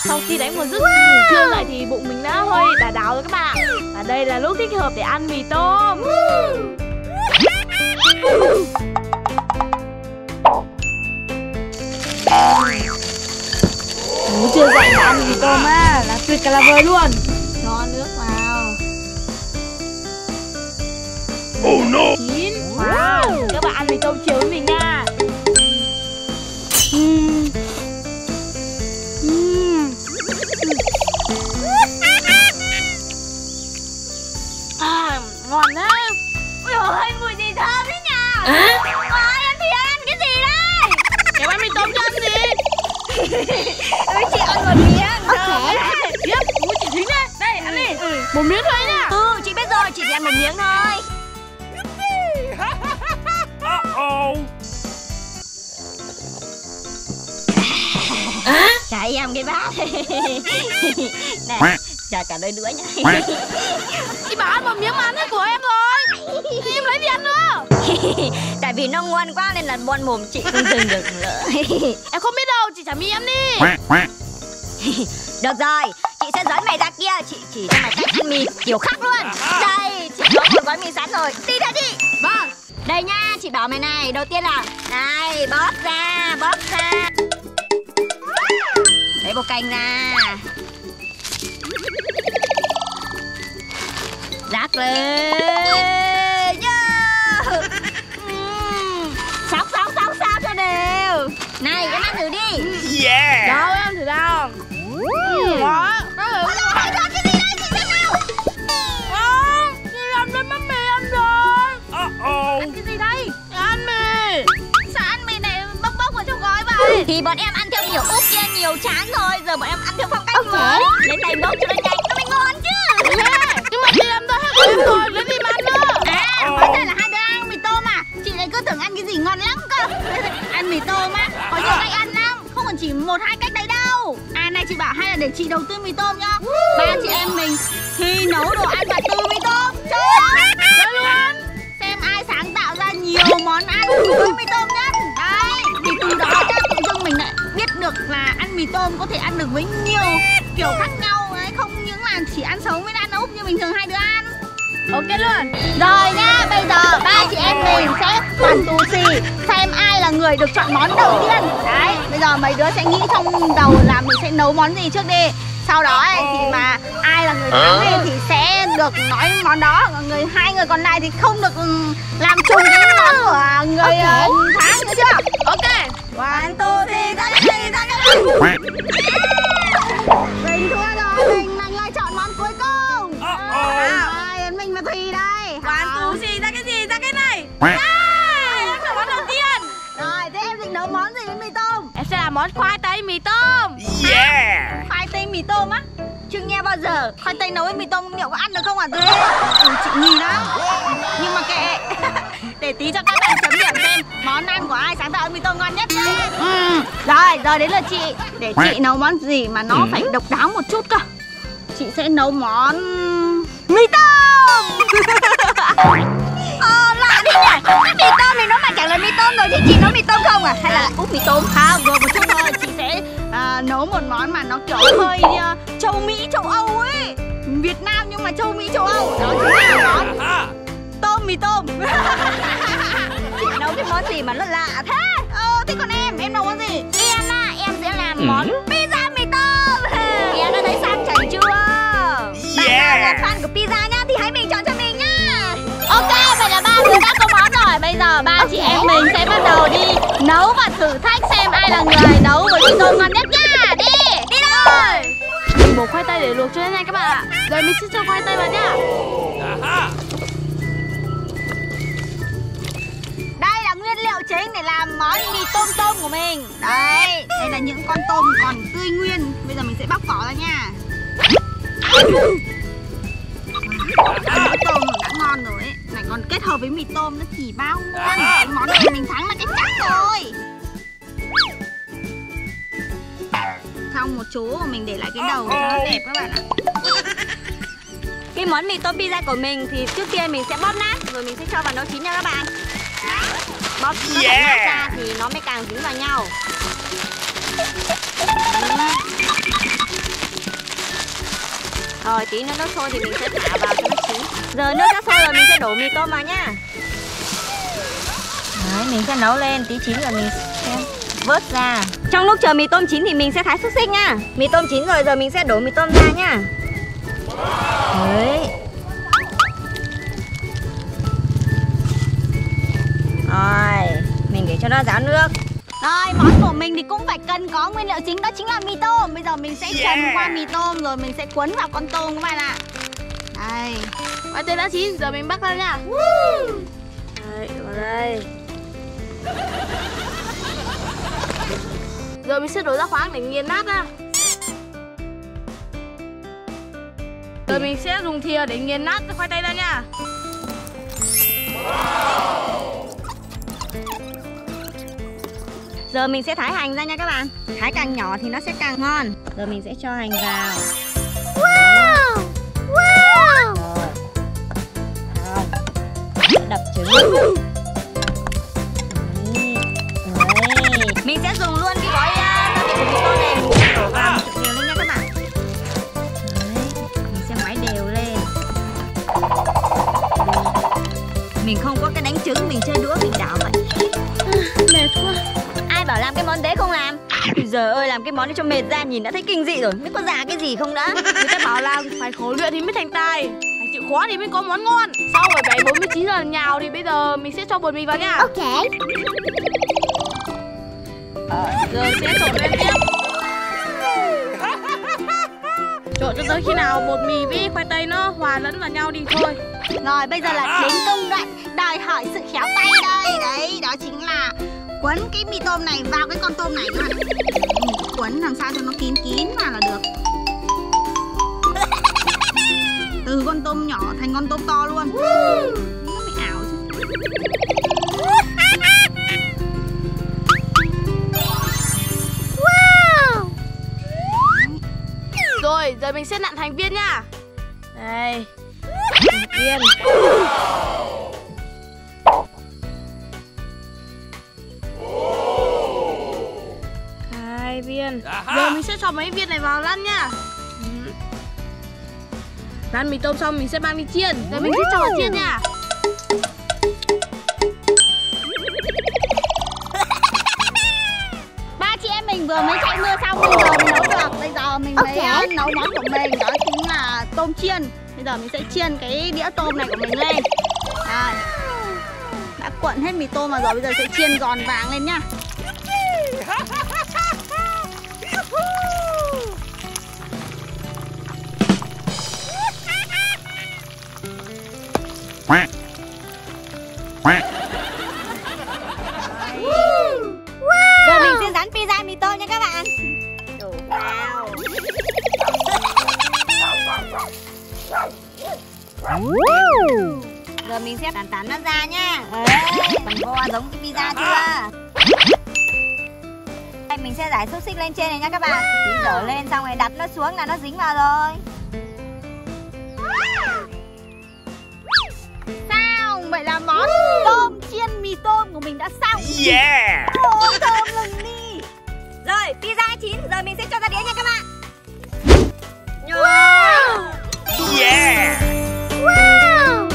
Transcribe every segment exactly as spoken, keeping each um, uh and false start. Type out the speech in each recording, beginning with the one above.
Sau khi đánh một giấc ngủ trưa dậy thì bụng mình đã hơi đà đảo rồi các bạn ạ. Và đây là lúc thích hợp để ăn mì tôm. Ngủ trưa dậy mà ăn mì tôm á là tuyệt cả là vời luôn. Cho nước vào. Oh no. Chín. Wow. Các bạn ăn mì tôm chiều với mình nha. uhm. Uhm. À, ngon á. Ôi ơi, mùi gì thơm thế nhỉ? À? Ôi, em thì ăn cái gì đây? Em ăn mì tôm cho ăn gì? Ôi, chị ăn một miếng. Ok. Yep, mùi chị Thúy đây. Đây, ăn đi. Ừ. Một miếng thôi nha. Ừ, chị biết rồi, chị chỉ ăn một miếng thôi. Uh-oh. À? Trả em cái bát. Này, trả cả đôi đũa nha. Chị bảo ăn một miếng mà ăn hết của em rồi. Em lấy gì ăn nữa? Tại vì nó ngon quá nên là bon mồm chị không dừng được nữa. Em không biết đâu, chị trả mì em đi. Được rồi, chị sẽ dẫn mày ra kia. Chị chỉ cho mày cách ăn mì kiểu khác luôn. Đây, chị có một gói mì sẵn rồi. Đi ra đi. Vâng. Đây nha, chị bảo mày này. Đầu tiên là này, bóp ra, bóp ra. Lấy bột canh ra. Rắc lên. Yeah. uhm. Sóc, sóc, sóc, sóc cho đều. Này, em ăn thử đi. Yeah. Đâu, em thử đâu. Ừ. Đó, có thử. Ôi dồi ôi, cái gì đây, chị xem nào. Đó, chị làm lên bánh mì ăn rồi. Uh-oh. Ăn cái gì đây? Ăn mì. Sao ăn mì này bốc bốc ở trong gói vậy? Thì bọn em ăn theo kiểu úp kia nhiều chán thôi. Giờ bọn em ăn theo phong cách mới. Đến đây bốc cho nó nhanh, nó mới ngon chứ. Yeah. Nhưng mà chị làm tôi hết của em rồi, lấy gì mà ăn nữa. À, hóa ra là hai đứa ăn mì tôm à? Chị lại cứ tưởng ăn cái gì ngon lắm cơ. Ăn mì tôm á, có nhiều cách ăn lắm. Không còn chỉ một hai cách đấy đâu. À này chị bảo hay là để chị đầu tư mì tôm nhá. Ba chị em mình thì nấu đồ ăn và từ mì tôm. Chơi không? Chơi luôn. Xem ai sáng tạo ra nhiều món ăn với mì tôm nhất. Đấy, thì từ đó chắc tự dưng mình lại biết được là ăn mì tôm có thể ăn được với nhiều kiểu khác nhau đấy. Không những là chỉ ăn sống với ăn úp như bình thường hai đứa ăn. Ok luôn. Rồi nha, bây giờ ba chị em mình sẽ toàn tù xì xem ai là người được chọn món đầu tiên. Đấy, bây giờ mấy đứa sẽ nghĩ trong đầu là mình sẽ nấu món gì trước đi. Sau đó ấy, thì mà ai là người thắng đi thì sẽ được nói món đó. Còn người hai người còn lại thì không được làm chung cái món của người okay. thắng nữa chưa? Ok. One, two, three, ta cái gì, ta cái gì. Mình thua rồi, mình là người chọn món cuối cùng. Rồi, mình và Thùy đây. One, two, three, ra cái gì, ra cái này. Đây, em chọn món đầu tiên. Rồi, thế em định nấu món gì với mì tôm? Em sẽ làm món khoai tây mì tôm. Yeah. Khoai tây mì tôm á? Chưa nghe bao giờ. Khoai tây nấu với mì tôm liệu có ăn được không hả Thùy? Ừ, chị nghi lắm. Nhưng mà kệ. Để tí cho các bạn chấm điểm xem món ăn của ai sáng tạo mì tôm ngon nhất nhá. Ừ. Rồi, giờ đến là chị. Để chị nấu món gì mà nó ừ. phải độc đáo một chút cơ. Chị sẽ nấu món mì tôm. Ờ, lạ đi nhỉ. Cái mì tôm này nó mà chẳng là mì tôm rồi thì chị nấu mì tôm không à? Hay là úp mì tôm? Không, rồi một chút thôi. Chị sẽ à, nấu một món mà nó kiểu hơi uh, châu Mỹ, châu Âu ấy. Việt Nam nhưng mà châu Mỹ, châu Âu. Đó chính là món tôm mì tôm. Chị nấu cái món gì mà nó lạ thế? Ờ, thế còn em, em nấu món gì? Em á, em sẽ làm món pizza mì tôm. Em đã thấy sang chảnh chưa? Bạn nào là fan của pizza nhá thì hãy bình chọn cho mình nhá. Ok, vậy là ba đứa đã có món rồi. Bây giờ ba chị em mình sẽ bắt đầu đi nấu và thử thách xem ai là người nấu với mì tôm ngon nhất nhá. Đi, đi thôi. Mình bổ khoai tây để luộc cho nhanh các bạn ạ. Rồi mình sẽ cho khoai tây vào nhá. Đây là nguyên liệu chính để làm món mì tôm tôm của mình. Đây, đây là những con tôm còn tươi nguyên. Bây giờ mình sẽ bóc vỏ ra nha. Wow, tôm đã ngon rồi ấy. Này còn kết hợp với mì tôm nó thì bao ngon. Cái món này mình thắng là cái chắc rồi. Trong một chú mà mình để lại cái đầu cho nó đẹp các bạn ạ. Cái món mì tôm pizza của mình thì trước tiên mình sẽ bóp nát rồi mình sẽ cho vào nấu chín nha các bạn. Bóp nó yeah. nát ra thì nó mới càng dính vào nhau. Rồi tí nữa nước sôi thì mình sẽ thả vào cho nó chín. Giờ nước đã sôi rồi mình sẽ đổ mì tôm vào nhá. Đấy, mình sẽ nấu lên, tí chín rồi mình sẽ vớt ra. Trong lúc chờ mì tôm chín thì mình sẽ thái xúc xích nha. Mì tôm chín rồi, giờ mình sẽ đổ mì tôm ra nhá. Đấy. Rồi, mình để cho nó ráo nước. Rồi, món của mình thì cũng phải cần có nguyên liệu chính, đó chính là mì tôm. Bây giờ mình sẽ Yeah. trần qua mì tôm rồi mình sẽ cuốn vào con tôm các bạn ạ. Đây. Khoai tây đã chín, giờ mình bắc ra nha. Đấy, vào đây. Giờ mình sẽ đổ ra khoáng để nghiền nát ra. Giờ mình sẽ dùng thìa để nghiền nát khoai tây ra nha. Giờ mình sẽ thái hành ra nha các bạn. Thái càng nhỏ thì nó sẽ càng ngon. Giờ mình sẽ cho hành vào. Wow! Wow! Rồi. Không. Đập trứng. Đấy. Đấy. Mình sẽ dùng luôn cái gói gia vị của mì tôm này. Mình sẽ đổ vào mình trộn đều lên nha các bạn. Đấy. Mình sẽ ngoáy đều lên. Mình không có cái đánh trứng, mình chơi đũa mình đảo vậy. Mệt quá. Ai bảo làm cái món đấy không làm? Giờ ơi, làm cái món đấy cho mệt ra, nhìn đã thấy kinh dị rồi. Biết có già cái gì không đã. Người ta bảo là phải khổ luyện thì mới thành tài, phải chịu khó thì mới có món ngon. Sau bảy bảy bốn mươi chín giờ nhào thì bây giờ mình sẽ cho bột mì vào nha. Ok. Giờ sẽ trộn lên tiếp. Trộn cho tới khi nào bột mì với khoai tây nó hòa lẫn vào nhau đi thôi. Rồi bây giờ là đến công đoạn đòi hỏi sự khéo tay đây. Đấy, đó chính là quấn cái mì tôm này vào cái con tôm này các bạn. Quấn làm sao cho nó kín kín vào là được. Từ con tôm nhỏ thành con tôm to luôn. Nó bị ảo chứ. Wow! Rồi, giờ mình sẽ nặn thành viên nha. Đây. Viên. Hai viên. Giờ mình sẽ cho mấy viên này vào lăn nha. Lăn mì tôm xong mình sẽ mang đi chiên. Giờ mình sẽ cho vào chiên nha. Ba chị em mình vừa mới chạy mưa xong, bây giờ mình nấu được. Bây giờ mình mới Okay. nấu món của mình, đó chính là tôm chiên. Bây giờ mình sẽ chiên cái đĩa tôm này của mình lên. Đây. Đã cuộn hết mì tôm vào rồi, bây giờ sẽ chiên giòn vàng lên nhá. Quack. Quack. Giờ mình sẽ rán pizza mì tôm nha các bạn. Đổ vào. Giờ mình sẽ tán tán nó ra nha. Đấy, phần vo giống cái pizza chưa? Đây, mình sẽ rải xúc xích lên trên này nha các bạn. Tí đổ lên xong rồi đặt nó xuống là nó dính vào rồi. Sao? Vậy là món tôm chiên mì tôm của mình đã xong. Yeah. Ôi, thơm lừng đi. Rồi, pizza chín, giờ mình sẽ cho ra đĩa nha các bạn. Wow! Yeah. Wow!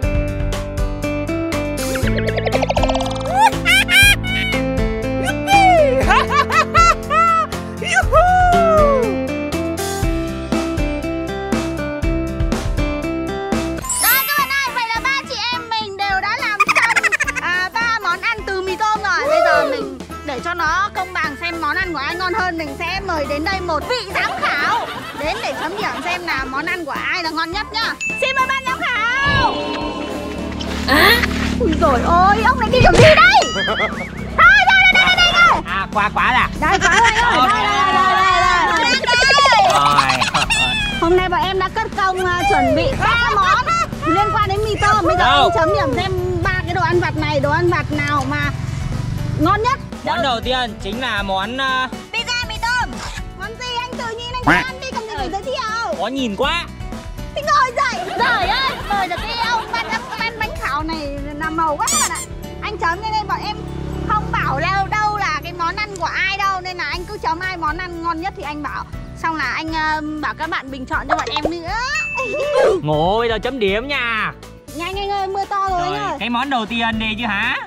Rồi các bạn ơi, vậy là ba chị em mình đều đã làm xong à, ba món ăn từ mì tôm rồi. Bây giờ mình để cho nó công bằng xem món ăn của ai ngon hơn, mình sẽ mời đến đây một vị giám khảo đến để chấm điểm xem là món ăn của ai là ngon nhất nhá. Xin mời ban giám khảo. À? Ui dồi ôi, ông này đi làm gì đây? Thôi, đây, đây, đây, đây, đây. À, qua quá à? Đây, quá đây, đây, đây, đây, đây, đây, đây. Rồi. Hôm nay bọn em đã cất công uh, chuẩn bị ba món liên quan đến mì tôm. Bây giờ Đâu? anh chấm điểm xem ba cái đồ ăn vặt này, đồ ăn vặt nào mà ngon nhất. Món đầu tiên chính là món uh, Pizza mì tôm. Món gì anh tự nhiên anh tự ăn đi, cần gì phải giới thiệu. có nhìn quá. Thì ngồi dậy. Trời ơi, mời được cái ông ban ban bánh khảo này làm màu quá các bạn ạ. Anh chấm cho nên bọn em không bảo đâu đâu là cái món ăn của ai đâu, nên là anh cứ chấm ai món ăn ngon nhất thì anh bảo. Xong là anh uh, bảo các bạn bình chọn cho bọn em nữa. Ngộ bây giờ chấm điểm nha. Nhanh anh ơi, mưa to rồi, Rồi, anh ơi. cái món đầu tiên đi chứ hả?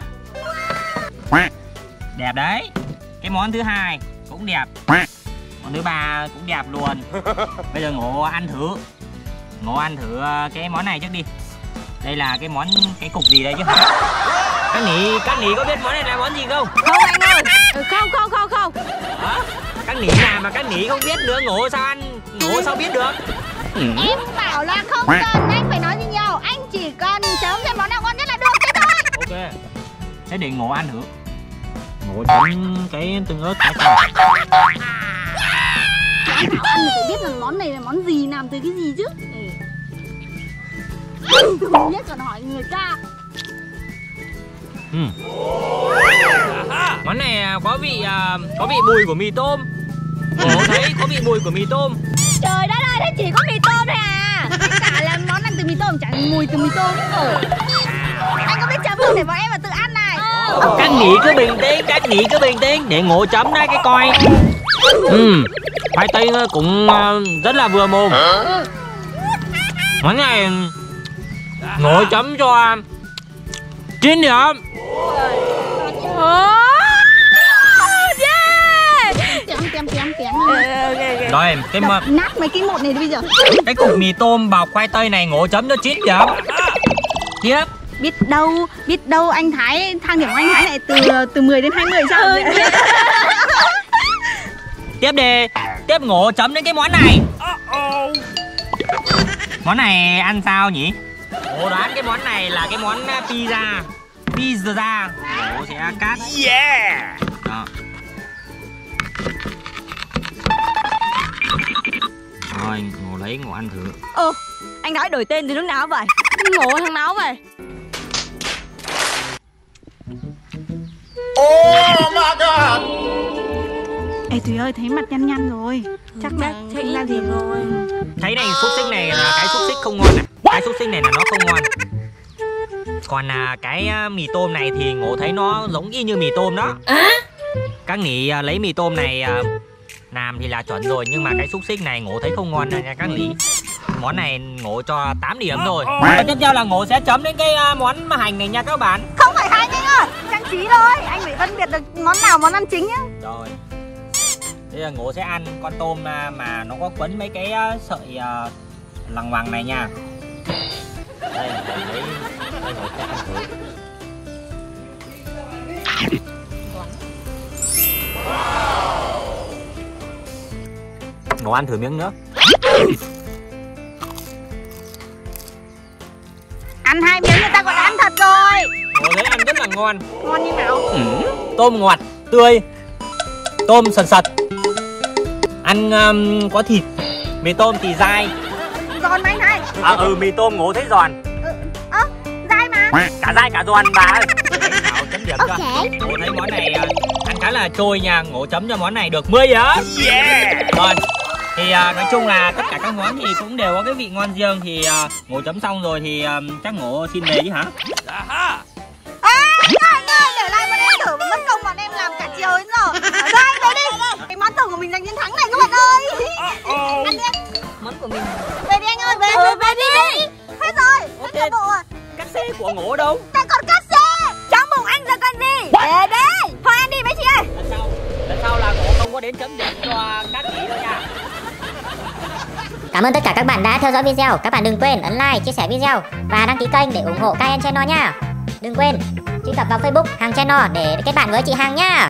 Đẹp đấy. Cái món thứ hai cũng đẹp. Món thứ ba cũng đẹp luôn. Bây giờ Ngộ ăn thử. Ngộ ăn thử cái món này trước đi. Đây là cái món, cái cục gì đây chứ hả? Các nỉ, các nỉ có biết món này là món gì không? Không anh ơi. Ừ, không không không không. Hả? Các nỉ nào mà các nỉ không biết nữa, Ngộ sao ăn, Ngộ sao biết được? Em bảo là không cần anh phải nói gì nhiều. Anh chỉ cần chấm xem món nào ngon nhất là được, thế thôi. Ok. Thế để Ngộ ăn thử. Ngộ chấm cái tương ớt cái coi. Anh bảo ăn thì phải biết là món này là món gì, làm từ cái gì chứ. Không biết còn hỏi người ta. Ừ. Món này có vị uh, có vị bùi của mì tôm. Ngộ thấy có vị bùi của mì tôm. Trời đất ơi, thế chỉ có mì tôm thôi à? Tất cả là món ăn từ mì tôm, chẳng mùi từ mì tôm. Ừ. Anh có biết chấm không để bọn em mà tự ăn này? Ừ. Các nghỉ cứ bình tĩnh, các nghỉ cứ bình tĩnh để Ngộ chấm ra cái coi. Ừ. Khoai tây cũng uh, rất là vừa mồm. Món này Ngộ chấm cho chín điểm. Kém kém kém kém. Rồi, cái mà nát mấy cái một này bây giờ. cái cục mì tôm bọc khoai tây này Ngộ chấm cho chín điểm. Tiếp. Biết đâu, biết đâu anh Thái thang điểm của anh Thái lại từ từ mười đến hai mươi sao? Ừ. Tiếp đi. Tiếp Ngộ chấm đến cái món này. Món này ăn sao nhỉ? Ngộ đoán cái món này là cái món pizza. Pizza. Ngộ sẽ cắt. Yeah. Đó. Rồi, Ngộ lấy Ngộ ăn thử. Ơ, anh nói đổi tên từ lúc nào vậy? Ngộ thằng nào vậy? Oh my god. Ê Thùy ơi, thấy mặt nhăn nhăn rồi. Chắc là thấy ra gì rồi. Cái này xúc xích này là cái xúc xích không ngon này. Cái xúc xích này là nó không ngon. Còn à, cái à, mì tôm này thì Ngộ thấy nó giống y như mì tôm đó. À? Các nghỉ à, lấy mì tôm này à, làm thì là chuẩn rồi. Nhưng mà cái xúc xích này Ngộ thấy không ngon nha các nghỉ. Món này Ngộ cho tám điểm rồi. Và tiếp theo là Ngộ sẽ chấm đến cái à, món hành này nha các bạn. Không phải hành anh ơi, trang trí thôi. Anh phải phân biệt được món nào món ăn chính nhá. Rồi. Bây giờ Ngộ sẽ ăn con tôm mà nó có quấn mấy cái sợi uh, lằng ngoằng này nha. Đây, đây, lấy, đây Ngộ sẽ ăn thử. Ngộ ăn thử miếng nữa. Ăn hai miếng người ta còn ăn thật rồi. Ngộ thấy ăn rất là ngon. Ngon như nào? Ừ. Tôm ngọt, tươi. Tôm sần sật. Ăn um, có thịt. Mì tôm thì dai. Giòn mà anh Thái. À ừ, mì tôm Ngộ thấy giòn. Ơ, ừ, à, dai mà. Cả dai cả giòn bà ơi. Nào chấm điểm cho. Ok. Ngộ thấy món này uh, ăn khá là trôi nha. Ngộ chấm cho món này được mười điểm. Yeah. Rồi. Thì uh, nói chung là tất cả các món thì cũng đều có cái vị ngon riêng. Thì uh, Ngộ chấm xong rồi thì uh, chắc Ngộ xin về chứ hả? À, anh ơi, anh ơi, để lại bọn em thử mà mất công bọn em làm cả chiều đến giờ. Rồi anh về đi. Cái món thử của mình giành chiến thắng này các bạn ơi. Ăn đi anh. Món của mình. Về đi anh ơi, về, Ừ, về, về đi. đi. Hết rồi, hết cả bộ rồi. Cắt xe của Ngộ đâu? Tại còn cắt xe. Trong bụng anh ra con gì? Về đi. Thôi ăn đi mấy chị ơi. Lần sau, lần sau là Ngộ không có đến chấm điểm cho các chị đâu nha. Cảm ơn tất cả các bạn đã theo dõi video. Các bạn đừng quên ấn like, chia sẻ video và đăng ký kênh để ủng hộ Kaien Channel nha. Đừng quên truy cập vào Facebook Hằng Channel để kết bạn với chị Hằng nha.